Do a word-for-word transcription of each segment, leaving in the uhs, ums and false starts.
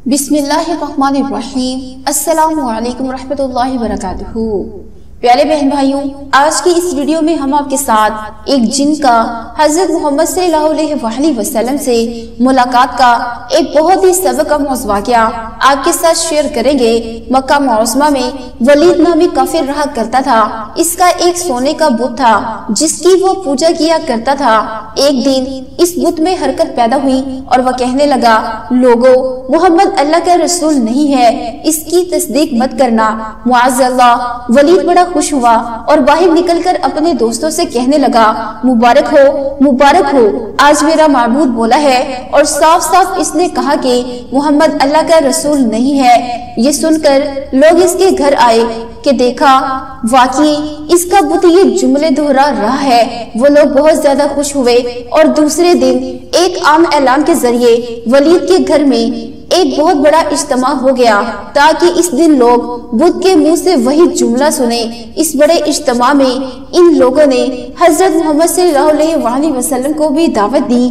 बिस्मिल्लाहिर्रहमानिर्रहीम। अस्सलामु अलैकुम रहमतुल्लाहि वबरकातुहू। प्यारे बहन भाइयों, आज की इस वीडियो में हम आपके साथ एक जिन का हजरत मोहम्मद सल्लल्लाहु अलैहि वसल्लम से मुलाकात का एक बहुत ही सबक आमूज़ वाक़या आपके साथ शेयर करेंगे। मक्का मुअज़्ज़मा में वलीद नामी काफिर रहा करता था। इसका एक सोने का बुत था जिसकी वो पूजा किया करता था। एक दिन इस बुत में हरकत पैदा हुई और वह कहने लगा, लोगों, मुहम्मद अल्लाह का रसूल नहीं है, इसकी तस्दीक मत करना। मुअज़्ज़ल्लाह, वलीद बड़ा खुश हुआ और बाहर निकलकर अपने दोस्तों से कहने लगा, मुबारक हो, मुबारक हो, आज मेरा माबूद बोला है और साफ साफ इसने कहा कि मुहम्मद अल्लाह का रसूल नहीं है। ये सुनकर लोग इसके घर आए कि देखा वाकई इसका बुत ये जुमले दोहरा रहा है। वो लोग बहुत ज्यादा खुश हुए और दूसरे दिन एक आम ऐलान के जरिए वलीद के घर में एक बहुत बड़ा इज्तिमा हो गया ताकि इस दिन लोग बुत के मुंह से वही जुमला सुने। इस बड़े इज्तिमा में इन लोगों ने हजरत मोहम्मद सल्लल्लाहु अलैहि वसल्लम को भी दावत दी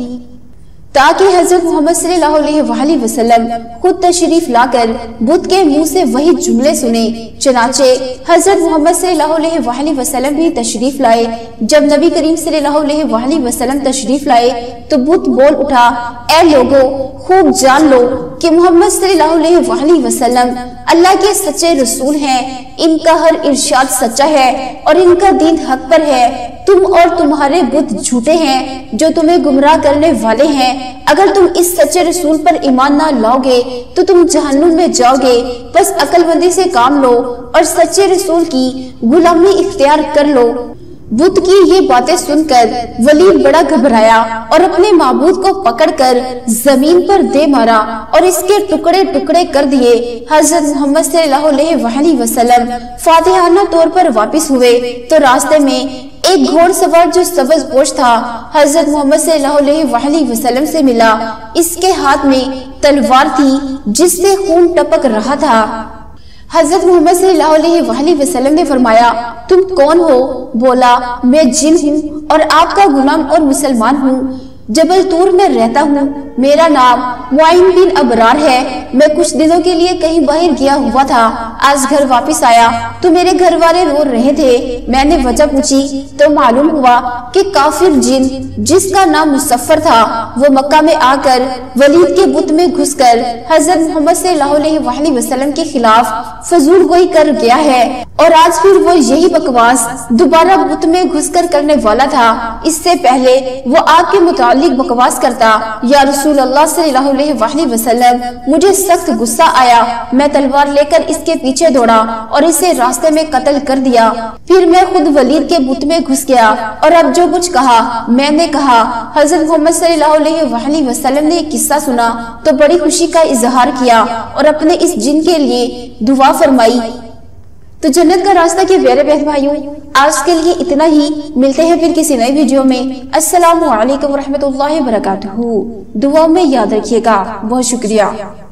ताकि हजरत मोहम्मद सल्लल्लाहु अलैहि वसल्लम खुद तशरीफ लाकर बुत के मुंह से वही जुमले सुने। चनाचे हजरत मोहम्मद सल्लल्लाहु अलैहि वसल्लम भी तशरीफ लाए। जब नबी करीम सल्लल्लाहु अलैहि वसल्लम तशरीफ लाए तो बुत बोल उठा, ऐ लोगों, खूब जान लो कि मोहम्मद सल्लल्लाहु अलैहि वसल्लम अल्लाह के सच्चे रसूल हैं। इनका हर इरशाद सच्चा है और इनका दीन हक पर है। तुम और तुम्हारे बुत झूठे हैं जो तुम्हें गुमराह करने वाले हैं। अगर तुम इस सच्चे रसूल पर ईमान ना लाओगे तो तुम जहन्नुम में जाओगे। बस अक्लमंदी से काम लो और सच्चे रसूल की गुलामी इख्तियार कर लो। बुत की ये बातें सुनकर वलीद बड़ा घबराया और अपने माबूद को पकड़कर जमीन पर दे मारा और इसके टुकड़े टुकड़े कर दिए। हजरत मोहम्मद सल्लल्लाहु अलैहि वसल्लम फातिहाना तौर पर वापस हुए तो रास्ते में एक घोड़सवार जो सब्ज पोश था हजरत मोहम्मद सल्लल्लाहु अलैहि वसल्लम से मिला। इसके हाथ में तलवार थी जिससे खून टपक रहा था। हजरत मोहम्मद सल्लल्लाहु अलैहि वसल्लम ने फरमाया, तुम कौन हो? बोला, मैं जिन हूँ और आपका गुलाम और मुसलमान हूँ। जबल तूर में रहता हूँ। मेरा नाम मुआइन बिन अबरार है। मैं कुछ दिनों के लिए कहीं बाहर गया हुआ था। आज घर वापस आया तो मेरे घर वाले रो रहे थे। मैंने वजह पूछी तो मालूम हुआ कि काफिर जिन जिसका नाम मुसफ्फर था वो मक्का में आकर वलीद के बुत में घुसकर हजरत मोहम्मद सल्लल्लाहु अलैहि वसल्लम के खिलाफ फजूल गोई कर गया है और आज फिर वो यही बकवास दोबारा बुत में घुसकर करने वाला था। इससे पहले वो आपके मुतालिक बकवास करता, या रसूल अल्लाह सल्लल्लाहु अलैहि वसल्लम, मुझे सख्त गुस्सा आया। मैं तलवार लेकर इसके पीछे दौड़ा और इसे रास्ते में कत्ल कर दिया। फिर मैं खुद वलीद के बुत में घुस गया और अब जो कुछ कहा मैंने कहा। हजरत मोहम्मद सल्लल्लाहु अलैहि वसल्लम ने किस्सा सुना तो बड़ी खुशी का इजहार किया और अपने इस जिन के लिए दुआ फरमाई। तो जन्नत का रास्ता के प्यारे बहन भाइयों, आज के लिए इतना ही। मिलते हैं फिर किसी नई वीडियो में। अस्सलामु अलैकुम रहमतुल्लाहि वबरकातुहू। दुआ में याद रखिएगा। बहुत शुक्रिया।